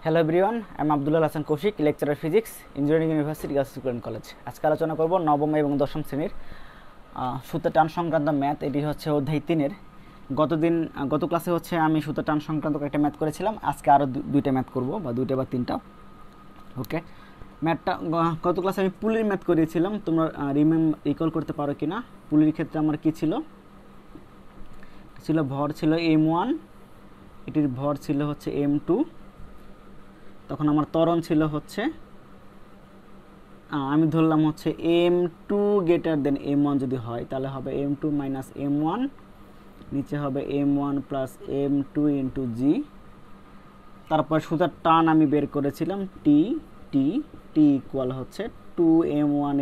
Hello everyone, আমি Abdullah Hasan Kaushik, lecturer physics, engineering university girls student college. আজকে আলোচনা করব নবম এবং দশম শ্রেণীর সূত্র টান সংক্রান্ত ম্যাথ। এটি হচ্ছে অধ্যায় 3-এর। গত ক্লাসে হচ্ছে আমি সূত্র টান সংক্রান্ত একটা ম্যাথ করেছিলাম। আজকে আরও দুইটা ম্যাথ করব, বা দুইটা বা তিনটা। ওকে, ম্যাথটা গত ক্লাসে আমি পুলির ম্যাথ করিয়েছিলাম। তোমরা রিকল করতে পারো কি না? পুলির ক্ষেত্রে আমার কি ছিল? ভর ছিল m1, এটির ভর ছিল হচ্ছে m2। তখন আমার ত্বরণ ছিল হচ্ছে, আমি ধরলাম হচ্ছে m2 গ্রেটার দেন m1 যদি হয়, তাহলে হবে m2 মাইনাস m1, নিচে হবে m1 প্লাস m2 ইন্টু জি। তারপর সুতার টান আমি বের করেছিলাম টি টি টি ইকুয়াল হচ্ছে 2m1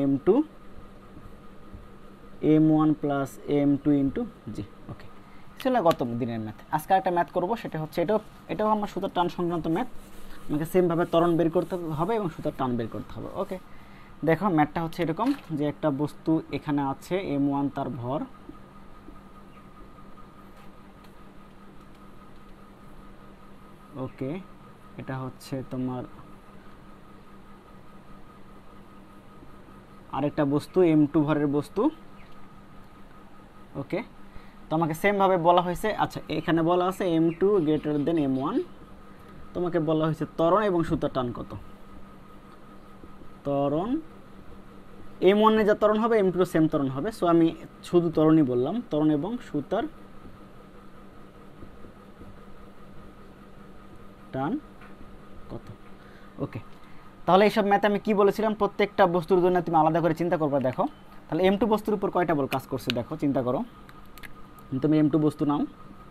m1 plus m2 into জি। ওকে, ছিল গত দিনের ম্যাথ। আজকে একটা ম্যাথ করব, সেটা হচ্ছে এটাও আমার সুতার টান সংক্রান্ত ম্যাথ। আমাকে সেমভাবে ত্বরণ বের করতে হবে এবং সুতার টান বের করতে হবে। ওকে, দেখো ম্যাথটা হচ্ছে এরকম যে একটা বস্তু এখানে আছে m1, তার ভর। ওকে, এটা হচ্ছে তোমার আরেকটা বস্তু m2 ভরের বস্তু। ওকে, তো আমাকে সেমভাবে বলা হয়েছে, আচ্ছা এখানে বলা আছে m2 গ্রেটার দেন m1। তোমাকে বলা হয়েছে ত্বরণ এবং সুতার টান কত। ত্বরণ m1 এ যা ত্বরণ হবে m2 সেম ত্বরণ হবে। সো আমি শুধু ত্বরণই বললাম, ত্বরণ এবং সুতার টান কত। ওকে, তাহলে এইসব ম্যাথে আমি কি বলেছিলাম, প্রত্যেকটা বস্তুর জন্য তুমি আলাদা করে চিন্তা করবে। দেখো তাহলে m2 বস্তুর উপর কয়টা বল কাজ করছে, দেখো চিন্তা করো। তুমি m2 বস্তু নাও,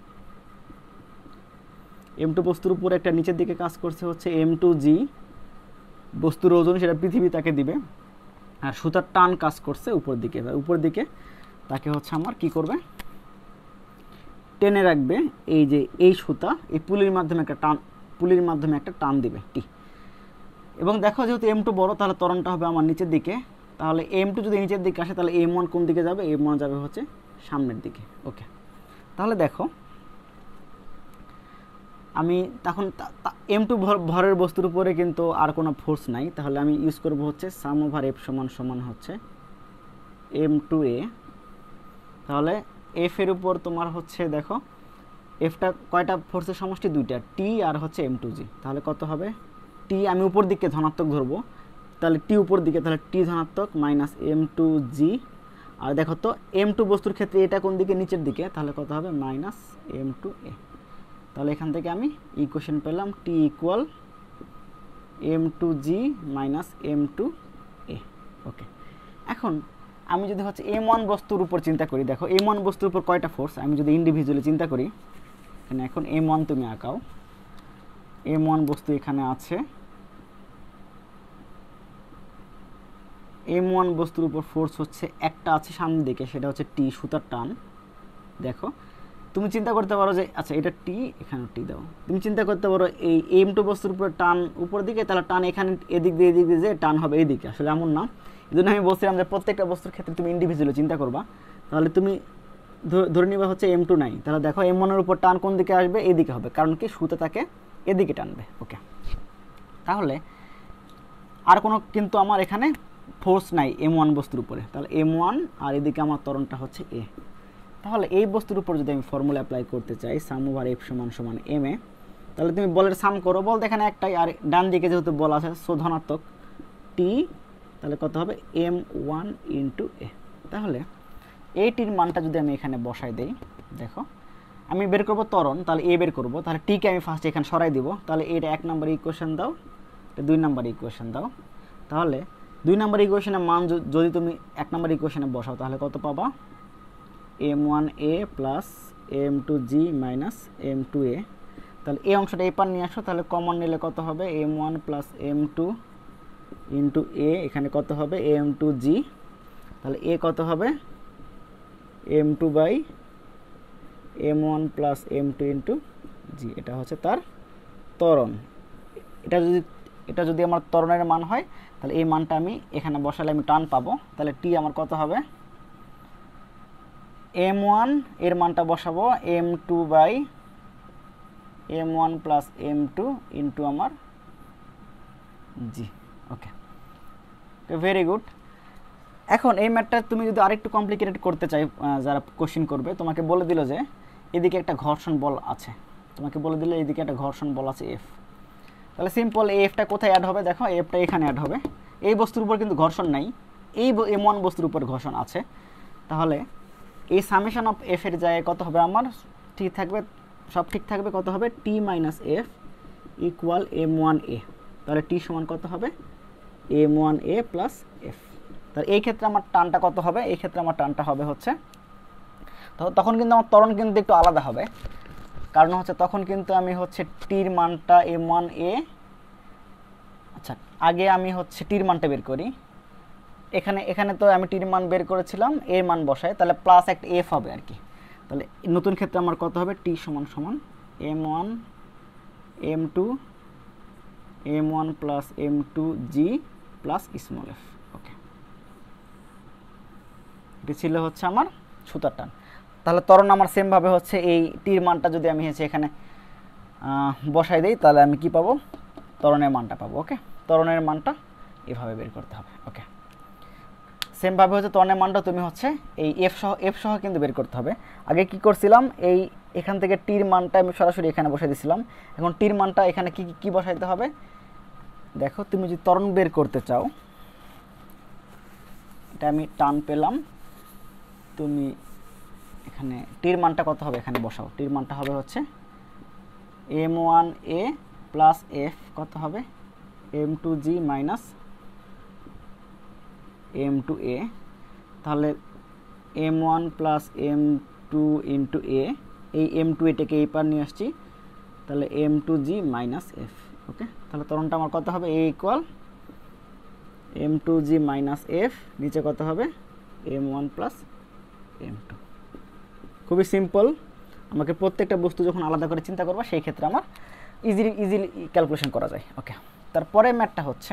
m2 বস্তুর উপর একটা নিচের দিকে কাজ করছে হচ্ছে m2g, বস্তুর ওজন সেটা পৃথিবী তাকে দিবে। আর সুতার টান কাজ করছে উপর দিকে তাকে হচ্ছে আমার কি করবে, টেনে রাখবে। এই যে এই সুতা, এই পুলির মাধ্যমে একটা টান দিবে টি। এবং দেখো যেহেতু m2 বড়, তাহলে ত্বরণটা হবে আমার নিচের দিকে। তাহলে m2 যদি নিচের দিকে আসে, তাহলে m1 কোন দিকে যাবে? m1 যাবে হচ্ছে সামনের দিকে। ওকে, তাহলে দেখো আমি তখন m2 ভরের বস্তুর উপরে কিন্তু আর কোনো ফোর্স নাই, তাহলে আমি ইউজ করব হচ্ছে সাম ওভার এফ সমান হচ্ছে m2a। তাহলে এফ এর উপর তোমার হচ্ছে, দেখো এফটা কয়টা ফোর্সের সমষ্টি? দুইটা, টি আর হচ্ছে m2g। তাহলে কত হবে? টি আমি উপর দিকে ধনাত্মক ধরবো, তাহলে টি উপর দিকে, তাহলে টি ধনাত্মক মাইনাস m2g। আর দেখো তো m2 বস্তুর ক্ষেত্রে এটা কোন দিকে? নিচের দিকে, তাহলে কত হবে? Minus m2a। তাহলে এখান থেকে আমি ইকুয়েশন পেলাম T equal m2g minus m2a। ওকে, এখন আমি যদি হচ্ছে m1 বস্তুর উপর চিন্তা করি, দেখো m1 বস্তুর উপর কয়টা ফোর্স, আমি যদি ইন্ডিভিজুয়ালি চিন্তা করি, এখানে এখন m1 তুমি আঁকাও। m1 বস্তু এখানে আছে, m1 বস্তুর উপর ফোর্স হচ্ছে একটা আছে সামনের দিকে, সেটা হচ্ছে টি, সুতার টান। দেখো তুমি চিন্তা করতে পারো যে আচ্ছা এটা টি, এখানে টি দাও। তুমি চিন্তা করতে পারো এই m2 বস্তুর উপর টান উপর দিকে, তাহলে টান এখানে এদিক দিয়ে যে টান হবে এইদিকে। আসলে এমন না, এই জন্য আমি বলছিলাম যে প্রত্যেকটা বস্তুর ক্ষেত্রে তুমি ইন্ডিভিজুয়ালি চিন্তা করবা। তাহলে তুমি ধরে নিবা হচ্ছে m2 নাই, তাহলে দেখো m1 এর উপর টান কোন দিকে আসবে? এদিকে হবে, কারণ কি সুতা তাকে এদিকে টানবে। ওকে, তাহলে আর কোনো কিন্তু আমার এখানে ফোর্স নাই m1 বস্তুর উপরে, তাহলে m1 আর এদিকে আমার ত্বরণটা হচ্ছে a। তাহলে এই বস্তুর উপর যদি আমি ফর্মুলা অ্যাপ্লাই করতে চাই, সাম ওভার এফ সমান এম এ, তাহলে তুমি বলের সাম করো। বল এখানে একটাই, আর ডান দিকে যেহেতু বল আছে সো ধনাত্মক টি, তাহলে কত হবে? m1 ইন্টু এ। তাহলে এই টির মানটা যদি আমি এখানে বসাই দেই, দেখো আমি বের করবো ত্বরণ, তাহলে এ বের করবো, তাহলে টিকে আমি ফার্স্ট এখানে সরাই দিব। তাহলে এটা 1 নম্বর ইকুয়েশন দাও, এটা 2 নম্বর ইকুয়েশন দাও। তাহলে 2 নম্বর ইকুয়েশনের মান যদি তুমি 1 নম্বর ইকুয়েশনে বসাও, তাহলে কত পাবা? m1a plus m2g minus m2a। তাহলে এই অংশটা এই পার নিয়ে আসো, তাহলে কমন নিলে কত হবে? m1 plus m2 into a, এখানে কত হবে? m2g। তাহলে a কত হবে? m2 by m1 plus m2 into g। এটা হচ্ছে তার ত্বরণ। এটা যদি আমার ত্বরণের মান হয়, তাহলে এই মানটা আমি এখানে বসালে আমি টান পাবো। তাহলে টি আমার কত হবে? m1 এর মানটা বসাবো m2 by m1 plus m2 into আমার জি। ওকে, ভেরি গুড। এখন এই ম্যাথটা তুমি যদি আরেকটু কমপ্লিকেটেড করতে চাই, যারা কোশ্চেন করবে, তোমাকে বলে দিল যে এদিকে একটা ঘর্ষণ বল আছে, তোমাকে বলে দিলে এদিকে একটা ঘর্ষণ বল আছে এফ। তাহলে সিম্পল, এই এফটা কোথায় অ্যাড হবে? দেখো এফটা এখানে অ্যাড হবে। এই বস্তুর উপর কিন্তু ঘর্ষণ নাই, এই M1 বস্তুর উপর ঘর্ষণ আছে। তাহলে এই সামেশন অফ এফ এর জায়গায় কত হবে আমার? ঠিক থাকবে, সব ঠিক থাকবে। কত হবে? T minus F equal M1A। তাহলে টি সমান কত হবে? M1A plus F. তাহলে এই ক্ষেত্রে আমার টানটা কত হবে? এই ক্ষেত্রে আমার টানটা হবে হচ্ছে, তখন কিন্তু আমার ত্বরণ কিন্তু একটু আলাদা হবে। কারণ হচ্ছে তখন কিন্তু আমি হচ্ছে টির মানটা M1A, আচ্ছা আগে আমি হচ্ছে টির মানটা বের করি। এখানে তো আমি টির মান বের করেছিলাম, এর মান বসাই, তাহলে প্লাস একটা এফ হবে আর কি। তাহলে নতুন ক্ষেত্রে আমার কত হবে? টি সমান সমান M1 M2 M1 plus M2G plus small F. Okay, এটি ছিল হচ্ছে আমার সুতার টান। তাহলে ত্বরণ আমার সেমভাবে হচ্ছে এই টির মানটা যদি আমি হচ্ছে এখানে বসাই দিই, তাহলে আমি কি পাবো? ত্বরণের মানটা পাবো। ওকে, ত্বরণের মানটা এভাবে বের করতে হবে। ওকে, সেমভাবে হচ্ছে ত্বরণের মানটা তুমি হচ্ছে এই এফ সহ কিন্তু বের করতে হবে। আগে কি করছিলাম, এখান থেকে টির মানটা আমি সরাসরি এখানে বসাই দিয়েছিলাম। এখন টির মানটা এখানে কি বসাইতে হবে? দেখো, তুমি যদি ত্বরণ বের করতে চাও, এটা আমি টান পেলাম, তুমি এখানে টির মানটা কত হবে এখানে বসাও। টির মানটা হবে হচ্ছে M1A প্লাস এফ কত হবে? M2G minus M2A। তাহলে M1 প্লাস M2 ইন্টু এ, এই M2 এটাকে এই পার নিয়ে আসছি, তাহলে M2G মাইনাস এফ। ওকে, তাহলে ত্বরণটা আমার কত হবে? এ ইকুয়াল M2G মাইনাস এফ, নিচে কত হবে? M1 plus M2। খুবই সিম্পল। আমাকে প্রত্যেকটা বস্তু যখন আলাদা করে চিন্তা করবো, সেই ক্ষেত্রে আমার ইজিলি ক্যালকুলেশন করা যায়। ওকে, তারপরে ম্যাথটা হচ্ছে,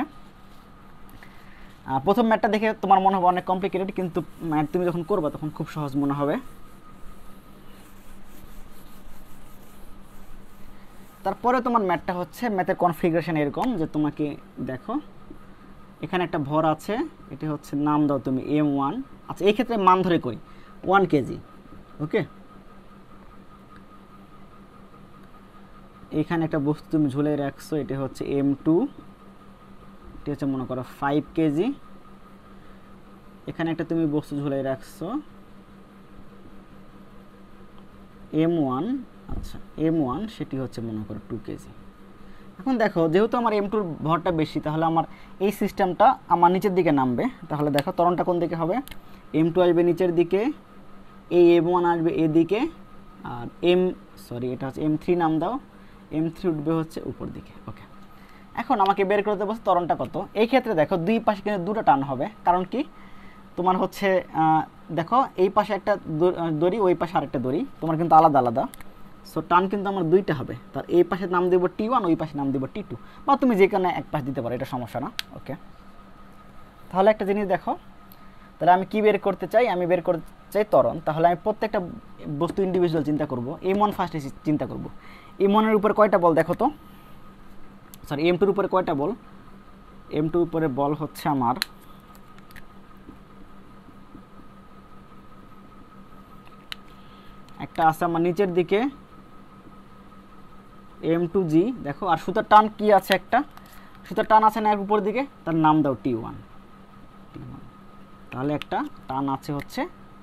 প্রথম ম্যাথটা দেখে তোমার মনে হবে অনেক কমপ্লিকেটেড, কিন্তু ম্যাথ তুমি যখন করবা তখন খুব সহজ মনে হবে। তারপরে তোমার ম্যাথটা হচ্ছে, ম্যাথের কনফিগারেশন এরকম যে তোমাকে দেখো এখানে একটা ভর আছে, এটি হচ্ছে নাম দাও তুমি M1। আচ্ছা, এই ক্ষেত্রে মান ধরে করি 1 কেজি। ওকে, এখানে একটা বস্তু তুমি ঝুলে রাখছো, এটা হচ্ছে M2, এটা হচ্ছে মনে করো 5 কেজি। এখানে একটা তুমি বস্তু ঝুলে রাখছো M1, আচ্ছা M1, সেটি হচ্ছে মনে করো 2 কেজি। এখন দেখো, যেহেতু আমার M2 ভরটা বেশি, তাহলে আমার এই সিস্টেমটা আমার নিচের দিকে নামবে। তাহলে দেখো ত্বরণটা কোন দিকে হবে? M2 আসবে নিচের দিকে, এই M1 আসবে এদিকে, আর এটা হচ্ছে M3 নাম দাও, M3 উঠবে হচ্ছে উপর দিকে। ওকে, এখন আমাকে বের করতে বলছে ত্বরণটা কত। এই ক্ষেত্রে দেখো দুই পাশে কিন্তু দুটো টান হবে। কারণ কি, তোমার হচ্ছে দেখো এই পাশে একটা দড়ি, ওই পাশে আরেকটা দড়ি, তোমার কিন্তু আলাদা আলাদা। সো টান কিন্তু আমার দুইটা হবে। তার এই পাশে নাম দেবো T1, ওই পাশে নাম দেবো T2, বা তুমি যেখানে এক পাশ দিতে পারো, এটা সমস্যা না। ওকে, তাহলে একটা জিনিস দেখো, তাহলে আমি কি বের করতে চাই? আমি বের করতে চাই ত্বরণ। তাহলে আমি প্রত্যেকটা বস্তু ইন্ডিভিজুয়াল চিন্তা করব। M1 ফার্স্টে চিন্তা করব। M1 এর উপরে কয়টা বল দেখো তো, সরি M2 এর উপরে কয়টা বল? M2 এর উপরে বল হচ্ছে আমার একটা আছে আমার নিচের দিকে M2G, দেখো। আর সুতার টান কি আছে? একটা সুতার টান আছে না এর উপর দিকে, তার নাম দাও T1। তাহলে একটা টান আছে হচ্ছে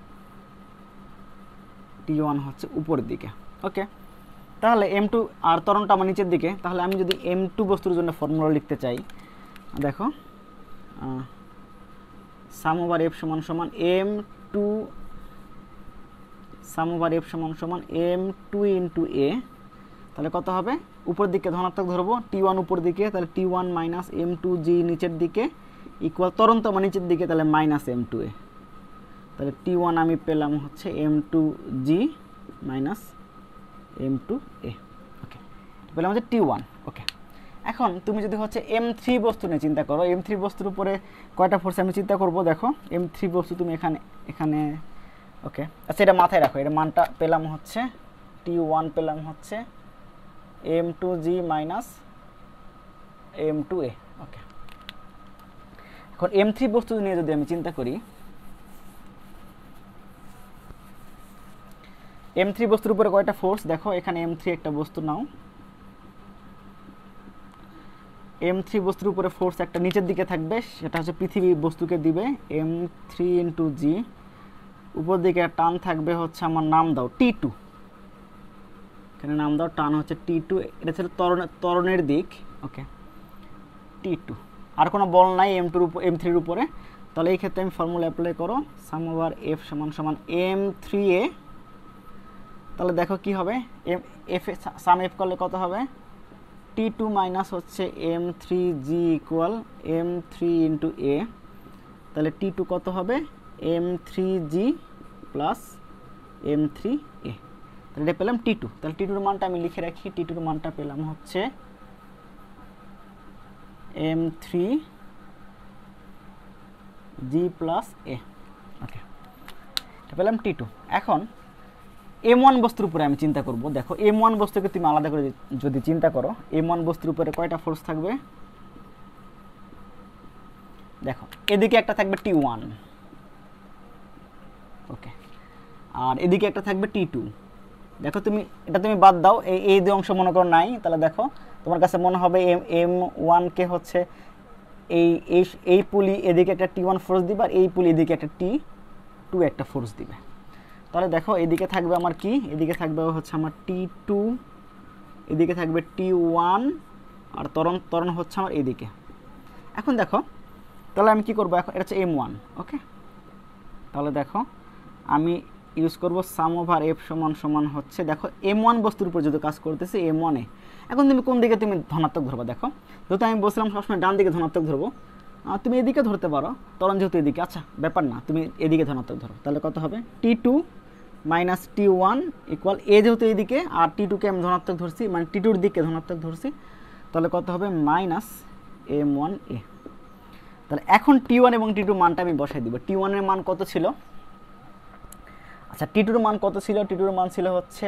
T1 হচ্ছে উপরের দিকে। ওকে, তাহলে M2 আর ত্বরণটা আমার নিচের দিকে। তাহলে আমি যদি M2 বস্তুর জন্য ফর্মুলা লিখতে চাই, দেখো সাম ওভার F সমান সমান M2, সাম ওভার F সমান সমান M2 ইন্টু এ। তাহলে কত হবে? উপর দিকে ধনাত্মক ধরবো, T1 উপর দিকে, তাহলে T1 মাইনাস M2G নিচের দিকে ইকুয়াল ত্বরণ তো আমার নিচের দিকে, তাহলে মাইনাস M2A। তাহলে T1 আমি পেলাম হচ্ছে M2G মাইনাস M2A। ওকে, পেলাম হচ্ছে T1। ওকে, এখন তুমি যদি হচ্ছে M3 বস্তু নিয়ে চিন্তা করো, M3 বস্তুর উপরে কয়টা ফোর্স আমি চিন্তা করব। দেখো M3 বস্তু তুমি এখানে ওকে, আচ্ছা এটা মাথায় রাখো, এর মানটা পেলাম হচ্ছে T1 পেলাম হচ্ছে M2G মাইনাস M2A। ওকে, এখন M3 বস্তু নিয়ে যদি আমি চিন্তা করি, M3 বস্তুর উপরে কয়টা ফোর্স দেখো, এখানে M3 একটা বস্তু নাও, M3 বস্তুর উপরে ফোর্স একটা নিচের দিকে থাকবে, সেটা হচ্ছে পৃথিবী বস্তুকে দিবে M3 × G, উপর দিকে টান থাকবে হচ্ছে, আমার নাম দাও T2, এখানে নাম দাও টান হচ্ছে T2, এটা ছিল ত্বরণের দিক, ওকে T2, আর কোনো বল নাই M3 উপরে, তাহলে এই ক্ষেত্রে আমি ফর্মুলা অ্যাপ্লাই করো, সাম ওভার F সমান M3A, তাহলে দেখো কি হবে, সাম F করলে কত হবে, T2 মাইনাস হচ্ছে M3G ইকুয়াল M3 × A, তাহলে T2 কত হবে, M3G প্লাস M3A, তাহলে এটা পেলাম T2, তাহলে T2 এর মানটা আমি লিখে রাখি, T2 এর মানটা পেলাম হচ্ছে M3G প্লাস A, ওকে এটা পেলাম T2। এখন M1 বস্তুর উপরে আমি চিন্তা করব, দেখো M1 বস্তুকে তুমি আলাদা করে যদি চিন্তা করো, M1 বস্তুর উপরে কয়টা ফোর্স থাকবে, দেখো এদিকে একটা থাকবে T1, ওকে, আর এদিকে একটা থাকবে T2, দেখো তুমি এটা তুমি বাদ দাও, এই দুই অংশ মনে করো নাই, তাহলে দেখো তোমার কাছে মনে হবে M1 কে হচ্ছে এই পুলি এদিকে একটা T1 ফোর্স দিবে, আর এই পুলি এদিকে একটা T2 একটা ফোর্স দিবে, তাহলে দেখো এদিকে থাকবে আমার কি, এদিকে থাকবে হচ্ছে আমার T2, এদিকে থাকবে T1, আর ত্বরণ হচ্ছে আমার এদিকে। এখন দেখো তাহলে আমি কি করব, এখন এটা হচ্ছে M1, ওকে, তাহলে দেখো আমি ইউজ করব সাম ওভার F সমান হচ্ছে, দেখো M1 বস্তুর উপর যদি কাজ করতেছি M1 এ, এখন তুমি কোন দিকে তুমি ধনাত্মক ধরবা, দেখো যেহেতু আমি বলছিলাম সবসময় ডান দিকে ধনাত্মক ধরবো, তুমি এদিকে ধরতে পারো, ত্বরণ যেহেতু এদিকে, আচ্ছা ব্যাপার না, তুমি এদিকে ধনাত্মক ধরো, তাহলে কত হবে T2 minus T1 equal A, যেহেতু এইদিকে, আর T2 কে আমি ধনাত্মক ধরছি, মানে T2 এর দিকে ধনাত্মক ধরছি, তাহলে কত হবে মাইনাস M1A। তাহলে এখন T1 এবং T2 মানটা আমি বসাই দিব, T1 এর মান কত ছিল, আচ্ছা T2 এর মান কত ছিল, T2 এর মান ছিল হচ্ছে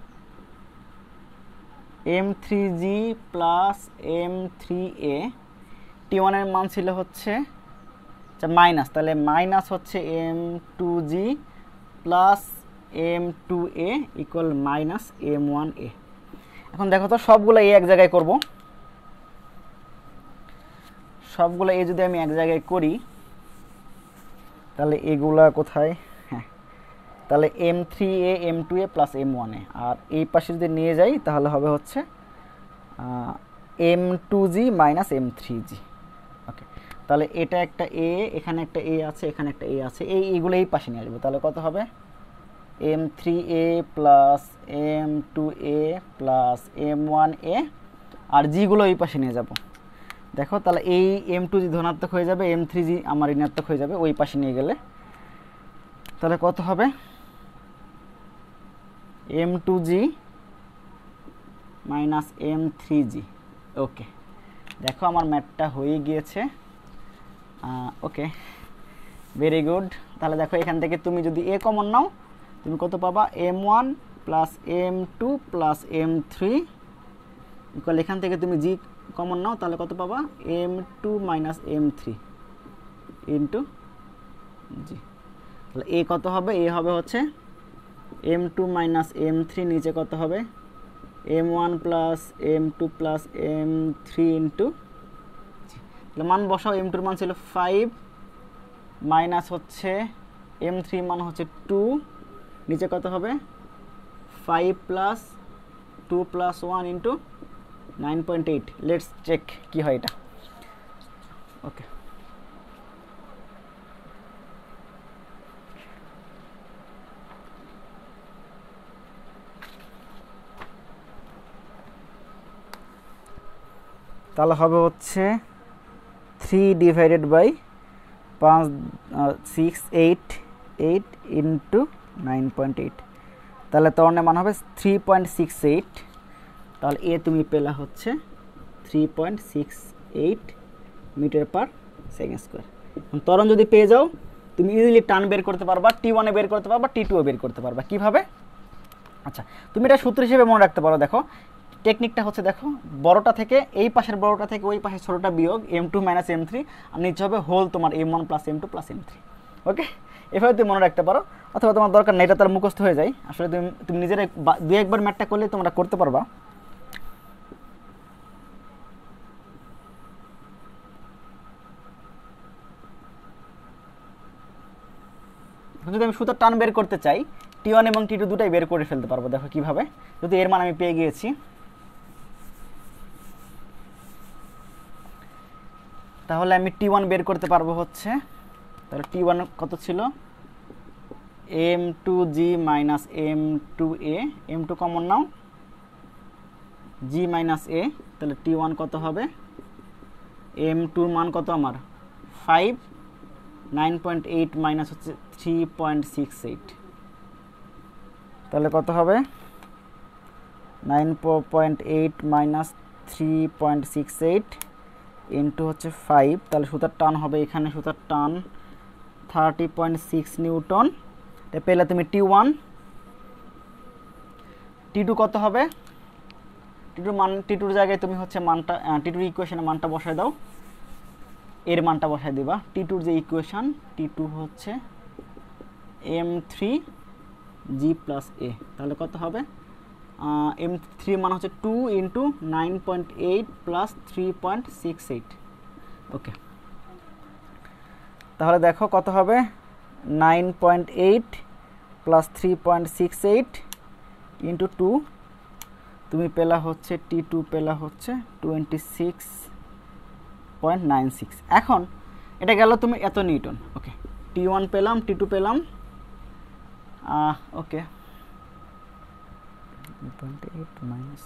M3G প্লাস M3A, T1 এর মান ছিল হচ্ছে আচ্ছা মাইনাস, তাহলে মাইনাস হচ্ছে M2G plus M2A equal minus M1A। এখন দেখো তো সবগুলো এক জায়গায় করব, সবগুলো যদি আমি এক জায়গায় করি, তাহলে এগুলা কোথায়, হ্যাঁ তাহলে M3A M2A প্লাস M1A, আর এই পাশে যদি নিয়ে যাই তাহলে হবে হচ্ছে M2G মাইনাস M3G, ওকে, তাহলে এটা একটা A, এখানে একটা A আছে, এখানে একটা A আছে, এইগুলো এই পাশে নিয়ে আসবো, তাহলে কত হবে M3A plus M2A plus M1A, আর জিগুলো এই পাশে নিয়ে যাব, দেখো তাহলে এই M2G ধনাত্মক হয়ে যাবে, M3G আমার ঋণাত্মক হয়ে যাবে ওই পাশে নিয়ে গেলে, তাহলে কত হবে M2G মাইনাস M3G, ওকে দেখো আমার ম্যাথটা হয়ে গিয়েছে, ওকে ভেরি গুড। তাহলে দেখো এখান থেকে তুমি যদি A কমন নাও, তুমি কত পাবা M1 plus M2 plus M3 equal, এখান থেকে তুমি G কমন নাও, তাহলে কত পাবা M2 minus M3 into G, তাহলে A কত হবে, A হবে হচ্ছে M2 মাইনাস M3, নিচে কত হবে M1 plus M2 plus M3 into G, তাহলে মান বসাও, M2 এর মান ছিল 5 মাইনাস হচ্ছে M3 মান হচ্ছে 2, নিচে কত হবে 5 plus 2 plus 1 into 9.8, let's check কি হয় এটা, ওকে তাহলে হবে হচ্ছে 3 ডিভাইডেড বাই 688 ইন্টু 9.8, তাহলে ত্বরণের মান হবে 3.68, তাহলে এ তুমি পেলা হচ্ছে 3.68 মিটার পার সেকেন্ড স্কোয়ার। ত্বরণ যদি পেয়ে যাও তুমি ইজিলি টান বের করতে পারবা, T1 এ বের করতে পারবা, T2 এ বের করতে পারবা, কিভাবে, আচ্ছা তুমি এটা সূত্র হিসেবে মনে রাখতে পারো, দেখো টেকনিকটা হচ্ছে দেখো, বড়টা থেকে এই পাশের বড়টা থেকে ওই পাশের ছোটোটা বিয়োগ m2 মাইনাস m3, আর নিচে হবে হোল তোমার m1 plus m2 plus m3। ওকে, এভাবে তুমি মনে রাখতে পারো, অথবা তোমার দরকার নেই, এটা তার মুখস্থ হয়ে যায়। আসলে তুমি নিজের দু একবার ম্যাথটা করলে তোমরা করতে পারবা। যদি আমি সুতার টান বের করতে চাই, T1 এবং T2 দুটাই বের করে ফেলতে পারবো। দেখো কিভাবে, যদি এর মান আমি পেয়ে গিয়েছি, তাহলে আমি T1 বের করতে পারবো হচ্ছে, তাহলে T1 কত ছিল, m2g minus m2a, m2 common নাও, g মাইনাস a, তাহলে T1 কত হবে, m2 মান কত আমার 5, 9.8 মাইনাস হচ্ছে 3.68, তাহলে কত হবে 9.8 মাইনাস 3.68 ইন্টু হচ্ছে 5, তাহলে সুতার টান হবে এখানে, সুতার টান 30.6 নিউটন। এটা পেলে তুমি T1। T2 কত হবে, T2 জায়গায় তুমি হচ্ছে মানটা, T2 ইকুয়েশনে মানটা বসায় দাও, এর মানটা বসায় দিবা। T2 যে ইকুয়েশন, T2 হচ্ছে m3g প্লাস a, তাহলে কত হবে, m3 মান হচ্ছে 2 ইন্টু 9.8 প্লাস 3.68। ওকে, তাহলে দেখো কত হবে, 9.8 প্লাস 3.68 ইন্টু 2, তুমি পেলা হচ্ছে T2 পেলা হচ্ছে 26.96। এখন এটা গেল তুমি এত নিউটন। ওকে, T1 পেলাম, T2 পেলাম, ওকে 9.8 minus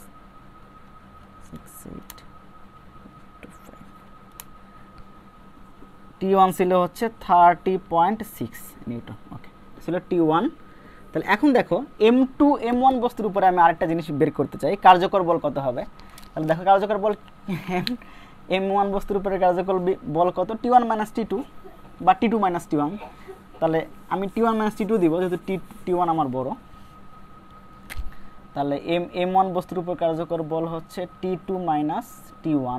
68 to 5, T1 ছিল হচ্ছে 30.6 নিউটন। ওকে, ছিল T1। তাহলে এখন দেখো m2 m1 বস্তুর উপরে আমি আরেকটা জিনিস বের করতে চাই, কার্যকর বল কত হবে। তাহলে দেখো কার্যকর বল m1 বস্তুর উপরে কার্যকর বল কত, T1 মাইনাস T2 বা T2 মাইনাস T1। তাহলে আমি T1 মাইনাস T2 দিব, যেহেতু T1 আমার বড়। তাহলে m1 বস্তুর উপর কার্যকর বল হচ্ছে T2 minus T1,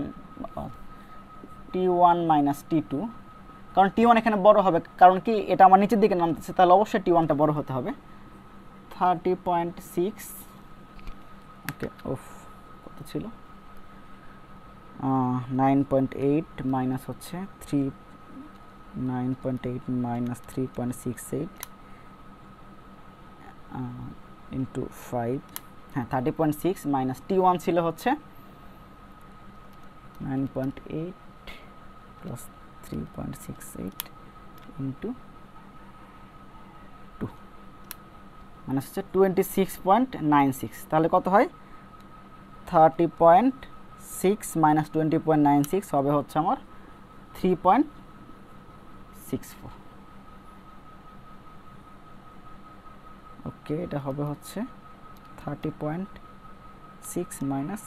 T1 minus T2, কারণ T1 এখানে বড় হবে, কারণ কি এটা আমার নিচের দিকে নামতেছে, তাহলে অবশ্যই T1টা বড় হতে হবে। 30.6, ওকে, কত ছিল, 9.8 মাইনাস হচ্ছে 9.8 মাইনাস 3.68 ইন্টু 5, হ্যাঁ 30.6 মাইনাস T1 ছিল হচ্ছে 9.8 প্লাস 3.68 ইন্টু 2 মাইনাস হচ্ছে 26.96, তাহলে কত হয় 30.6 মাইনাস 20.96 হবে হচ্ছে আমার 3.64। ওকে, এটা হবে হচ্ছে 30.6 মাইনাস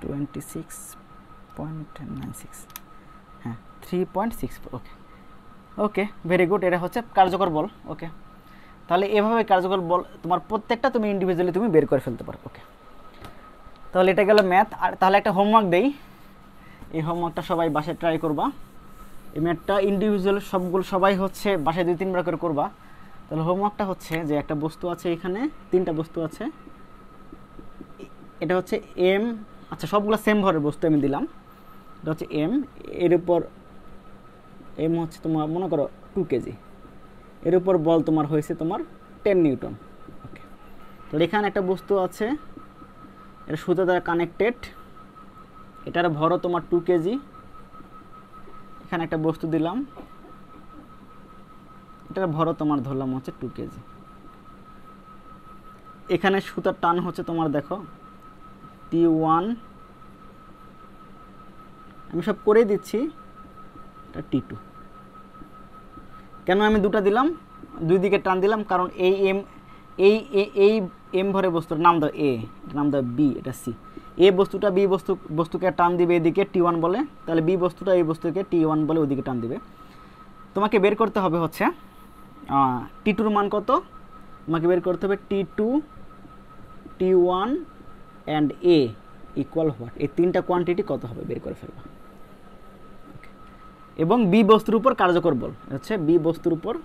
26.96, হ্যাঁ 3.64। ওকে, ওকে, ভেরি গুড, এটা হচ্ছে কার্যকর বল। ওকে, তাহলে এভাবে কার্যকর বল তোমার প্রত্যেকটা তুমি ইন্ডিভিজুয়ালি তুমি বের করে ফেলতে পারো। ওকে, তাহলে এটা গেল ম্যাথ। আর তাহলে একটা হোমওয়ার্ক দেই, এই হোমওয়ার্কটা সবাই বাসায় ট্রাই করবা। এই ম্যাথটা ইন্ডিভিজুয়াল সবগুলো সবাই হচ্ছে বাসায় 2-3 বার করে করবা। তাহলে হোমওয়ার্কটা হচ্ছে যে একটা বস্তু আছে, এখানে 3টা বস্তু আছে, এটা হচ্ছে m, আচ্ছা সবগুলো সেম ভরের বস্তু আমি দিলাম, এটা হচ্ছে m, এর উপর m হচ্ছে তোমার মনে করো 2 কেজি, এর উপর বল তোমার হয়েছে তোমার 10 নিউটন। ওকে, তাহলে এখানে একটা বস্তু আছে, এটা সুতা দ্বারা কানেক্টেড, এটার ভরও তোমার 2 কেজি, এখানে একটা বস্তু দিলাম, এটার ভরও তোমার ধরলাম হচ্ছে 2 কেজি। এখানে সুতার টান হচ্ছে তোমার দেখো T1, আমি সব করে দিচ্ছি, এটা T2। কেন আমি দুটা দিলাম, দুই দিকে টান দিলাম, কারণ এই এম ভরে বস্তুর নাম দাও এ, নাম দাও বি, এটা সি। এ বস্তুটা বি বস্তুকে টান দিবে এদিকে T1 বলে, তাহলে বি বস্তুটা এই বস্তুকে T1 বলে ওদিকে টান দিবে। তোমাকে বের করতে হবে হচ্ছে T2 মান কত, তোমাকে বের করতে হবে T2, T1 and a equal what, এই তিনটা কোয়ান্টিটি কত হবে বের করে ফেলবা। এবং বি বস্তুর উপর কার্যকর বল হচ্ছে বি বস্তুর উপর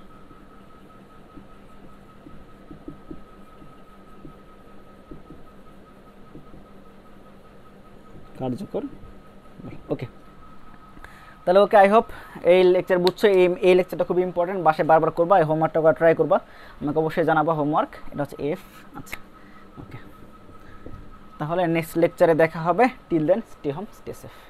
কার্যকর বল। ওকে, তাহলে ওকে, আই হোপ এই লেকচার বুঝছো। এই লেকচারটা খুব ইম্পর্টেন্ট, বাসায় বারবার করবা, এই হোমওয়ার্কটা ট্রাই করবা, আমাকে অবশ্যই জানাবা হোমওয়ার্ক। এটা হচ্ছে এফ। আচ্ছা, ওকে, তাহলে নেক্সট লেকচারে দেখা হবে। Till then stay home, stay safe.